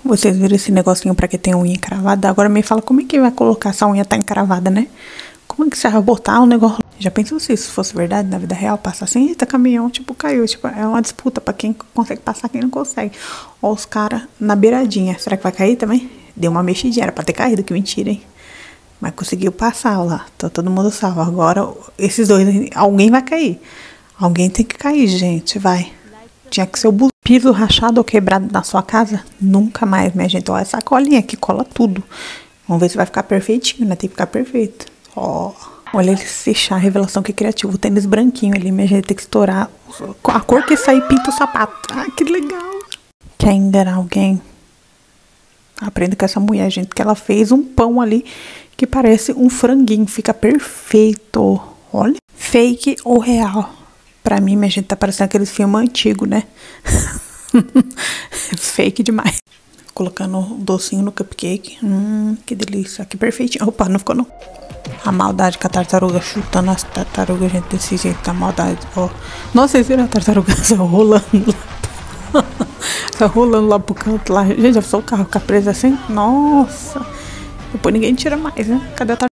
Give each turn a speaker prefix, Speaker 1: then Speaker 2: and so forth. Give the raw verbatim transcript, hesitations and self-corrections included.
Speaker 1: Vocês viram esse negocinho pra que tem unha encravada? Agora me fala como é que vai colocar essa unha tá encravada, né? Como é que você vai botar um negócio? Já pensou se isso fosse verdade na vida real? Passar assim, eita, caminhão, tipo, caiu. Tipo, é uma disputa pra quem consegue passar, quem não consegue. Ó os caras na beiradinha. Será que vai cair também? Deu uma mexidinha, era pra ter caído, que mentira, hein? Mas conseguiu passar, ó lá. Tá todo mundo salvo. Agora, esses dois, alguém vai cair. Alguém tem que cair, gente, vai. Tinha que ser o piso rachado ou quebrado na sua casa. Nunca mais, minha gente. Olha essa colinha aqui, cola tudo. Vamos ver se vai ficar perfeitinho, né? Tem que ficar perfeito. Ó, olha ele se fechar, revelação que criativo. O tênis branquinho ali, minha gente, tem que estourar. A cor que sair, pinta o sapato. Ah, que legal. Quer enganar alguém? Aprenda com essa mulher, gente, que ela fez um pão ali que parece um franguinho. Fica perfeito. Olha. Fake ou real? Pra mim, minha gente, tá parecendo aqueles filmes antigos, né? Fake demais. Colocando o docinho no cupcake. Hum, que delícia. Que perfeitinho. Opa, não ficou não. A maldade com a tartaruga chutando as tartarugas, gente, desse jeito. A maldade. Ó. Nossa, vocês viram a tartaruga só rolando lá. Só rolando lá pro canto lá. Gente, já pensou o carro ficar preso assim? Nossa. Depois ninguém tira mais, né? Cadê a tartaruga?